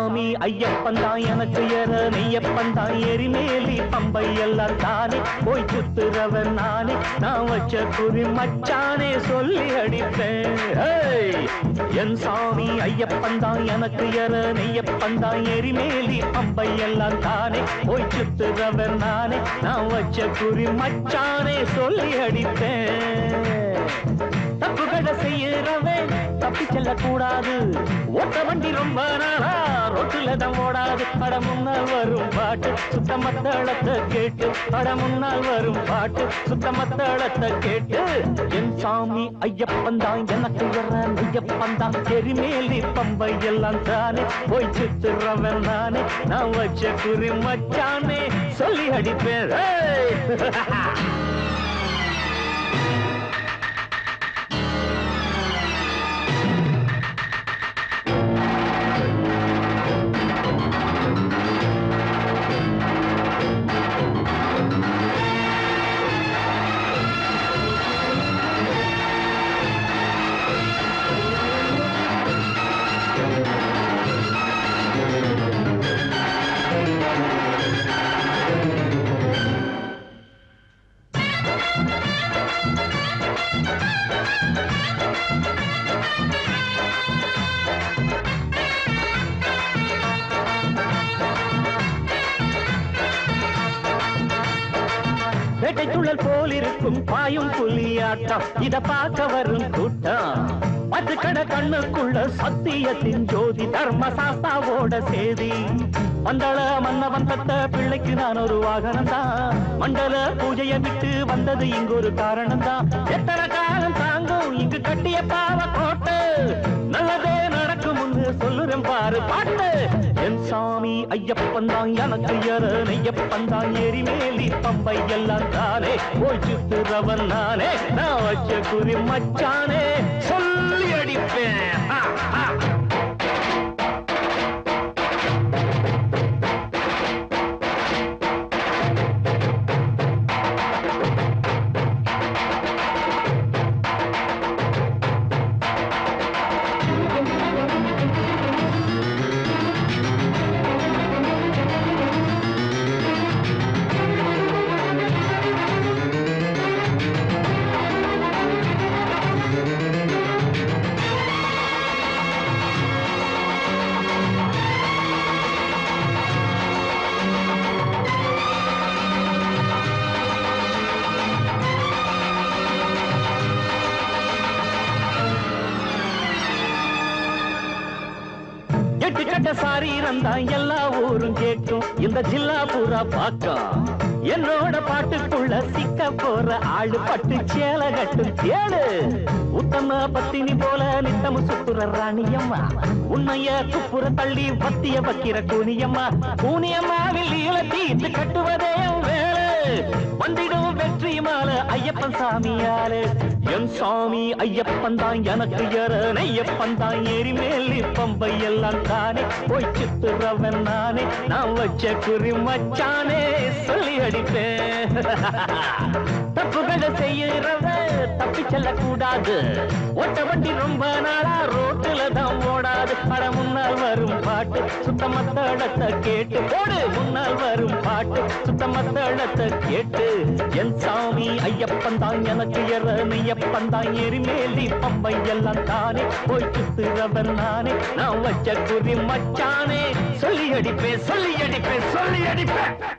சாமி ஐயப்பன் தான் எனக்கு என நெய்யப்பன் தான் எரிமேலி பம்பை எல்லாம் தானே போய் சுத்துறவன் நானே நான் வச்ச குறி மச்சானே சொல்லி அடிப்பேன். என் சாமி ஐயப்பன் தான் எனக்கு என நெய்யப்பன் தான் எரிமேலி பம்பை எல்லாம் தானே போய் சுத்துறவன் நானே நான் வச்ச குறி மச்சானே சொல்லி அடிப்பேன். தப்புகளை செய்யறவன் தப்பி செல்ல கூடாது. ஓட்ட வண்டி ரொம்ப நாளா ரோட்டுல தான் ஓடாது. பட முன்னால் வரும் பாட்டு சுத்த மத்தளத்தை கேட்டு பட முன்னால் வரும் பாட்டு சுத்த மத்தளத்தை கேட்டு என் சாமி ஐயப்பன் தான் எனக்கு வர ஐயப்பன் தான் எரிமேலி பம்பை எல்லாம் தானே போய் சுத்துறவன் நானே நான் வச்ச குறி மச்சானே சொல்லி அடிப்பேன். வேட்டைச்சுழல் போல் இருக்கும் பாயும் புலியாட்டம் இத பார்க்க வரும் கூட்டம். பத்து கட கண்ணுக்குள்ள சத்தியத்தின் ஜோதி தர்ம சாஸ்தாவோட சேதி. மண்டல மன்னவன் தத்த பிள்ளைக்கு நான் ஒரு வாகனம் தான். மண்டல பூஜையை விட்டு வந்தது இங்கு ஒரு காரணம் தான். எத்தனை காலம் தாங்கும் இங்கு கட்டிய பாவ கோட்டை. நல்லதே நடக்கும் முன்னு சொல்லுறேன் பாரு பாட்டு. என் சாமி ஐயப்பன் தான் எனக்கு என நெய்யப்பன் தான் எரிமேலி பம்பை எல்லாம் தானே போய் சுத்துறவன் நானே நான் வச்ச குறி மச்சானே சொல்லி அடிப்பேன். சாரீரம் தான் எல்லா ஊரும் கேட்கும். இந்த ஜில்லா பூரா பாக்கம் என்னோட பாட்டுக்குள்ள சிக்க போற ஆளு பட்டு சேல கட்டும் தேடு. உத்தம பத்தினி போல நித்தம் சுத்துற ராணியம்மா. உண்மைய குப்புற தள்ளி பத்திய வைக்கிற கூனியம்மா. கூனியம்மாவில் இழத்தீட்டு கட்டுவதே வேலை. வந்திடும் வெற்றி மாலை ஐயப்பன் சாமியாரு. என் சாமி ஐயப்பன் தான் எனக்கு என நெய்யப்பன் தான் எரிமேலி பம்பை எல்லாம் தானே போய் சுத்துறவன் நானே நான் வச்ச குறி மச்சானே சொல்லி அடிப்பேன். தப்புகளை செய்யறவன் தப்பி செல்ல கூடாது. ஓட்ட வண்டி ரொம்ப நாளா ரோட்டுல தான் ஓடாது. பட முன்னால் வரும் பாட்டு சுத்த மத்தளத்தை கேட்டு போடு முன்னால் வரும் பாட்டு சுத்த மத்தளத்தை கேட்டு என் சாமி ஐயப்பன் தான் எனக்கு என நெய்யப்பன் தான் எரிமேலி பம்பை எல்லாம் தானே போய் சுத்துறவன் நானே நான் வச்ச குறி மச்சானே சொல்லி அடிப்பேன் சொல்லி அடிப்பேன் சொல்லி அடிப்பேன்.